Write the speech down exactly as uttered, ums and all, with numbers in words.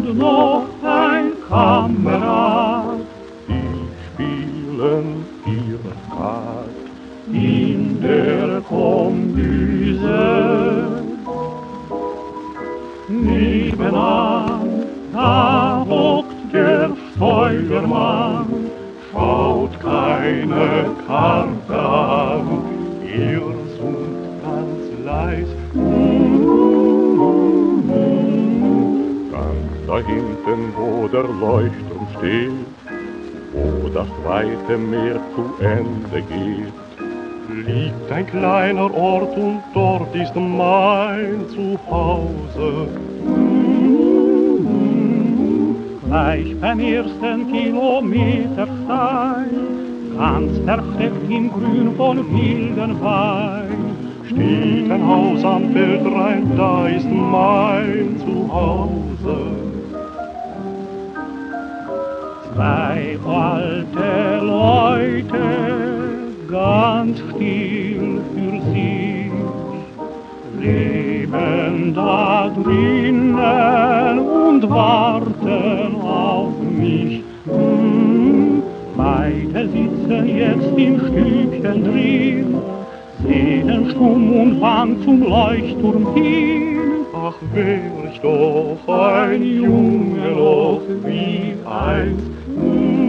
und noch ein Kamerad. Die spielen ihre Skat In der Kombüse. Nebenan, da hockt der Steuermann, schaut keine Karte an, er summt ganz leis. Ganz da hinten, wo der Leuchtturm steht, wo das weite Meer zu Ende geht, liegt ein kleiner Ort und dort ist mein Zuhause. Gleich beim ersten Kilometerstein, ganz versteckt im Grün von wilden Wein, steht ein Haus am Feldrain, da ist mein Zuhause. Zwei alte Leute, ganz still für sich, leben da drinnen und warten auf mich. Hm, beide sitzen jetzt im Stübchen drin, sehen stumm und bang zum Leuchtturm hin. Ach, wär ich doch ein Junge noch wie einst.